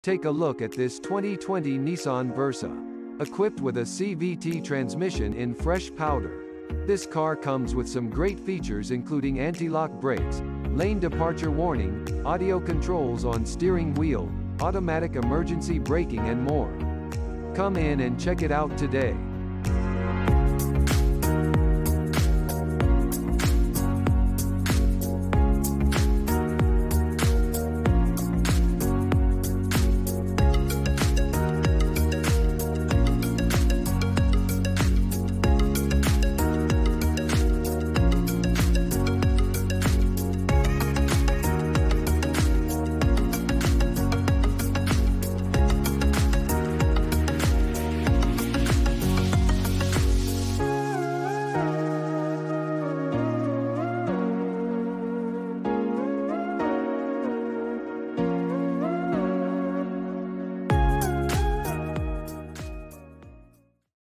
Take a look at this 2020 Nissan Versa. Equipped with a CVT transmission in fresh powder. This car comes with some great features including anti-lock brakes, lane departure warning, audio controls on steering wheel, automatic emergency braking and more. Come in and check it out today.